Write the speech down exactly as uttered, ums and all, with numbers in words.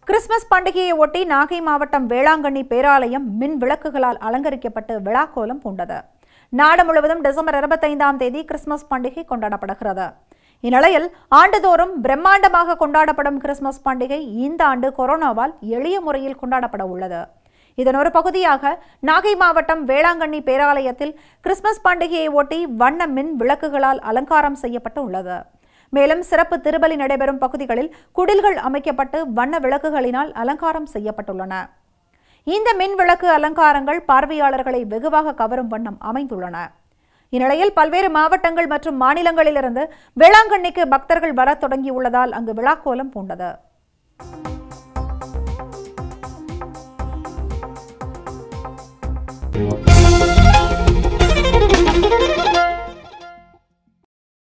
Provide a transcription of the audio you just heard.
Christmas பண்டிகையை ஒட்டி நாகை மாவட்டம் வேளாங்கண்ணி பேராலயம் மின் விளக்குகளால் அலங்கரிக்கப்பட்டு விழாக்கோலம் பூண்டது. நாடு முழுவதும் டிசம்பர் இருபத்தைந்தாம் தேதி கிறிஸ்துமஸ் பண்டிகை கொண்டாடப்படுகிறது. இந்நிலையில் ஆண்டுதோறும் பிரம்மாண்டமாக கொண்டாடப்படும் கிறிஸ்துமஸ் பண்டிகை இந்த ஆண்டு கொரோனாவால் எளிய முறையில் கொண்டாடப்பட உள்ளது. இதன் ஒரு பகுதியாக நாகை மாவட்டம் வேளாங்கண்ணி பேராலயத்தில் கிறிஸ்துமஸ் பண்டிகையை ஒட்டி வண்ண மின் விளக்குகளால் அலங்காரம் செய்யப்பட்டு உள்ளது. மேலும் சிறப்பு திருப்பலி நடைபெறும் பகுதிகளில் குடில்கள் அமைக்கப்பட்டு வண்ண விளக்குகளினால் அலங்காரம் செய்யப்பட்டுள்ளன. இந்த மின் விளக்கு அலங்காரங்கள் பார்வையாளர்களை வெகுவாக கவரும் வண்ணம் அமைந்துள்ளன. இந்நிலையில் பல்வேறு மாவட்டங்கள் மற்றும் மாநிலங்களிலிருந்து வேளாங்கண்ணிக்கு பக்தர்கள் வரத் தொடங்கியுள்ளதால் அங்கு விழாக்கோலம் பூண்டது.